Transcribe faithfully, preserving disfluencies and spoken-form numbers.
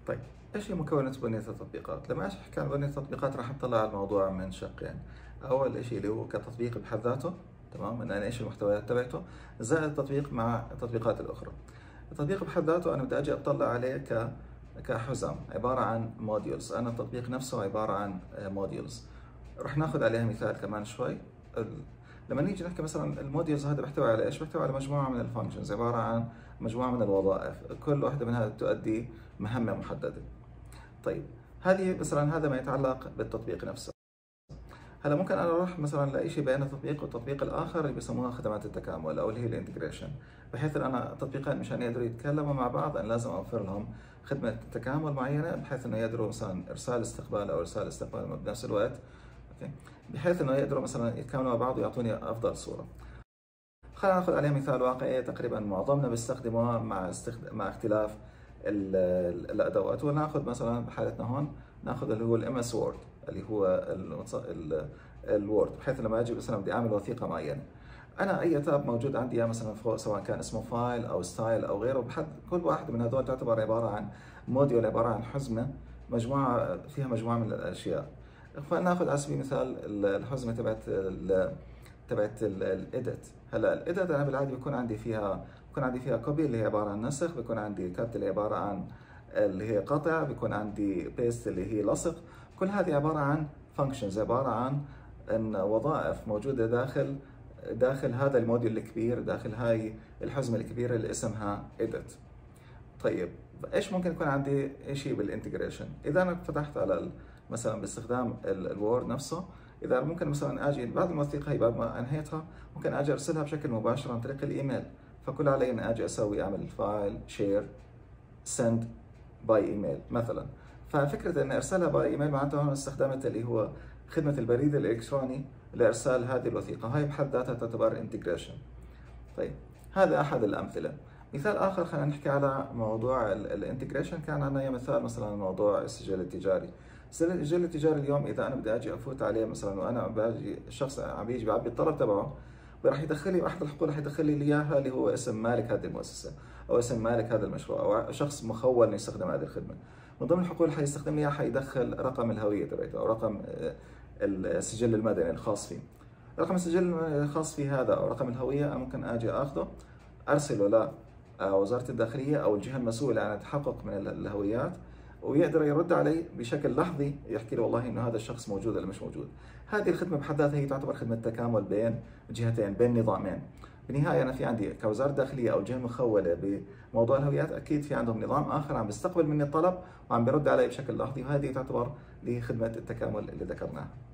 طيب، ايش هي مكونات بنية التطبيقات؟ لما اجي احكي عن بنية التطبيقات راح نطلع على الموضوع من شقين. اول شيء اللي هو كتطبيق بحد ذاته، تمام، ان انا ايش المحتويات تبعته، زائد التطبيق مع التطبيقات الاخرى. التطبيق بحد ذاته انا بدي اجي اطلع عليه ك كحزم عبارة عن موديولز، انا التطبيق نفسه عبارة عن موديولز. رح ناخذ عليها مثال كمان شوي. ال... لما نيجي نحكي مثلا الموديولز هذا بيحتوي على ايش؟ بيحتوي على مجموعة من الفانكشنز، عبارة عن مجموعة من الوظائف، كل واحدة منها تؤدي مهمة محددة. طيب، هذه مثلا هذا ما يتعلق بالتطبيق نفسه. هلا ممكن انا اروح مثلا لاي شيء بين التطبيق والتطبيق الاخر اللي بيسموها خدمات التكامل او اللي هي الانتجريشن، بحيث ان انا التطبيقين مشان يقدروا يتكلموا مع بعض انا لازم اوفر لهم خدمه تكامل معينه، بحيث انه يقدروا مثلا ارسال استقبال او ارسال استقبال بنفس الوقت، اوكي، بحيث انه يقدروا مثلا يتكاملوا مع بعض ويعطوني افضل صوره. خلينا ناخذ عليه مثال واقعي تقريبا معظمنا بيستخدمه مع استخد... مع اختلاف ال... الادوات. وناخذ مثلا بحالتنا هون ناخذ اللي هو الام اس وورد، اللي هو ال... الوورد، بحيث لما اجي مثلا بدي اعمل وثيقه معينه، انا اي تاب موجود عندي مثلا فوق سواء كان اسمه فايل او ستايل او غيره، بحد كل واحد من هذول تعتبر عباره عن موديول، عباره عن حزمه، مجموعه فيها مجموعه من الاشياء. فلناخذ على سبيل المثال الحزمه تبعت تبعت الايديت. هلا الايديت انا بالعاده بيكون عندي فيها بيكون عندي فيها كوبي اللي هي عباره عن نسخ، بيكون عندي كات اللي هي عباره عن اللي هي قطع، بيكون عندي بيست اللي هي لصق. كل هذه عباره عن فانكشنز، عباره عن ان وظائف موجوده داخل داخل هذا الموديول الكبير، داخل هاي الحزمه الكبيره اللي اسمها ايديت. طيب، ايش ممكن يكون عندي شيء بالانتجريشن؟ اذا انا فتحت على مثلا باستخدام الوورد نفسه، اذا ممكن مثلا اجي بعد الوثيقه هي بعد ما انهيتها ممكن اجي ارسلها بشكل مباشر عن طريق الايميل، فكل علي ان اجي اسوي اعمل فايل شير سند باي ايميل مثلا. ففكره ان ارسلها باي ايميل معناتها هون استخدمت اللي هو خدمه البريد الالكتروني لارسال هذه الوثيقه، هاي بحد ذاتها تعتبر انتجريشن. طيب، هذا احد الامثله. مثال اخر خلينا نحكي على موضوع الانتجريشن، كان عندنا مثال مثلا موضوع السجل التجاري. السجل التجاري اليوم اذا انا بدي اجي افوت عليه مثلا وانا باجي الشخص عم بيجي بيعبي الطلب تبعه، راح يدخل لي احد الحقوق، راح يدخل لي اياها اللي هو اسم مالك هذه المؤسسه او اسم مالك هذا المشروع او شخص مخول انه يستخدم هذه الخدمه. من ضمن الحقوق اللي حيستخدم لي اياها حيدخل رقم الهويه تبعته او رقم السجل المدني الخاص فيه. رقم السجل الخاص فيه هذا او رقم الهويه انا ممكن اجي اخذه ارسله لوزاره الداخليه او الجهه المسؤوله عن التحقق من الهويات، ويقدر يرد علي بشكل لحظي يحكي لي والله انه هذا الشخص موجود ولا مش موجود. هذه الخدمه بحد ذاتها هي تعتبر خدمه تكامل بين جهتين، بين نظامين. بالنهايه انا في عندي كوزاره داخليه او جهه مخوله بموضوع الهويات، اكيد في عندهم نظام اخر عم بيستقبل مني الطلب وعم بيرد علي بشكل لحظي، وهذه تعتبر لخدمه التكامل اللي ذكرناها.